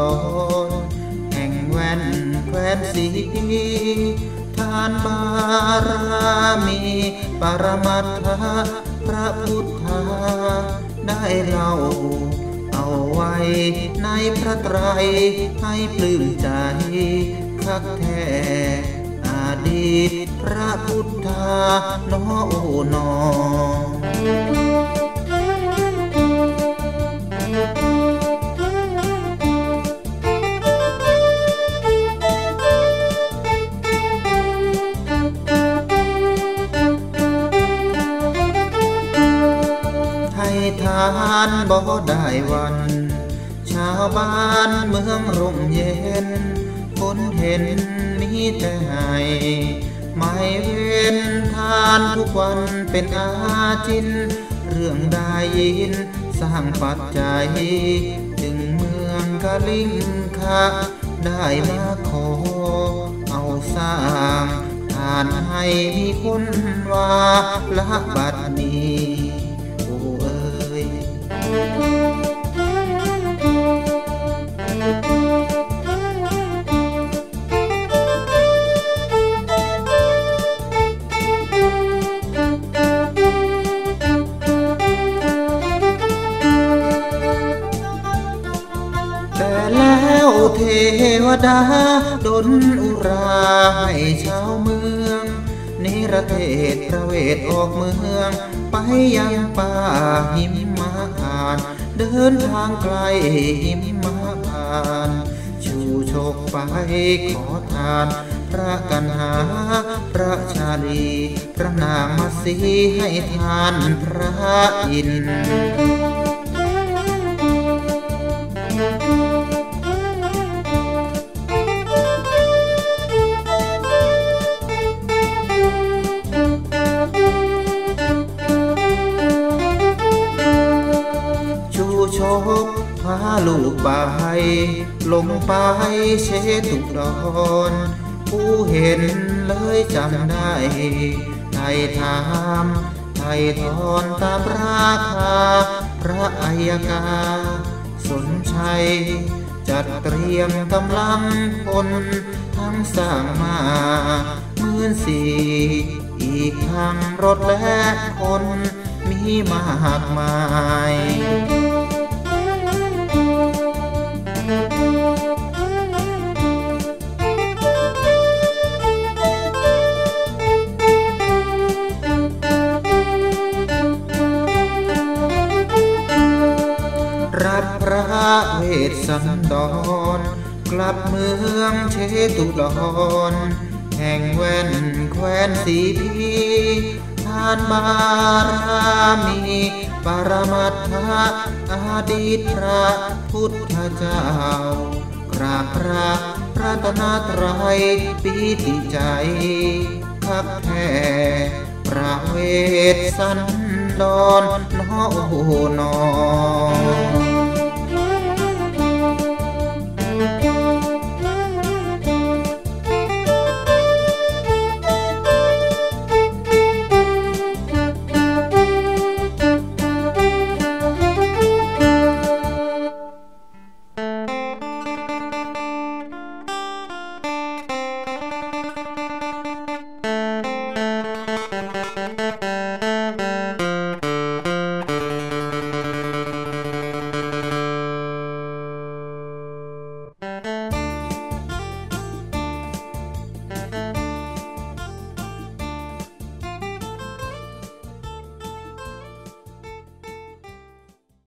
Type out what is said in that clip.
รแห่งแว่นแคว้นศรีทานบารมีปรมัตถะพระพุทธาได้เล่าเอาไว้ในพระไตรให้ปลื้มใจคักแท้อดีตพระพุทธาน้อโอ้นอให้ทานบ่ได้วันชาวบ้านเมืองร่มเย็นคนเห็นมีแต่ให้ไม่เว้นทานทุกวันเป็นอาจินเรื่องได้ยินสร้างปัจจัยจึงเมืองกะลิงคะได้มาขอเอาสร้างทานให้มีคนว่าละบัดนี้โอ้เอ๋ยแต่แล้วเทวดาดลอุราให้ชาวเมืองนิรเทศประเวทออกเมืองไปยังป่าหิมพานต์เดินทางไกลหิมพานต์ชูชกไปขอทานพระกันหาพระชาลีพระนางมาสีให้ทานพระอินทร์โชคพาลูกไปลงไปเชตุดรผู้เห็นเลยจำได้ไถ่ถามไถ่ทอนตามราคาพระอัยกาสนชัยจัดเตรียมกำลังพลทั้งสร้างมา14,000อีกทั้งรถและคนมีมากมายรับพระเวสสันดรกลับเมืองเชตุดรแห่งแว่นแคว้นศรีพีทานบารมีปรมัตถะอดีตพระพุทธเจ้ากราบพระรัตนตรัยปีติใจคักแท้พระเวสสันดรน้อโอ้นอ